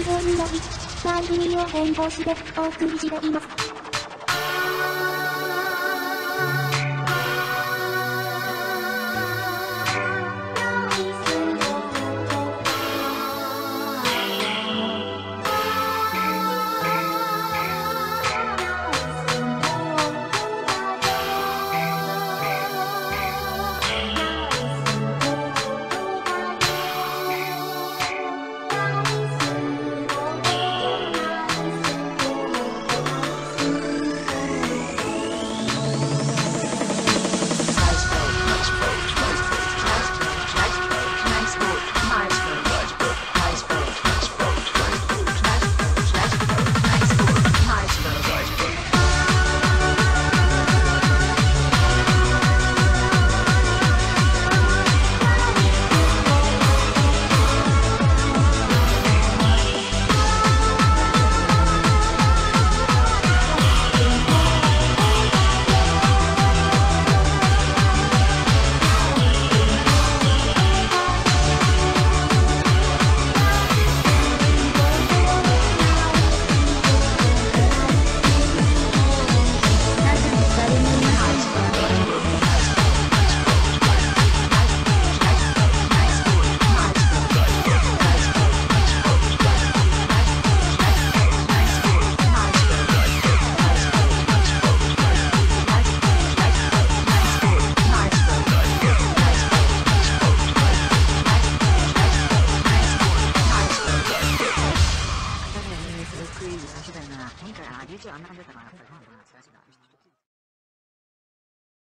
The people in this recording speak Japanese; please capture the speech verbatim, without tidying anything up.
上により、番組を変更してお送りしています。 クイズ最初だよな。今回、あ、YouTube あんな感じだったかな。今回、なんだろうな、違う違う。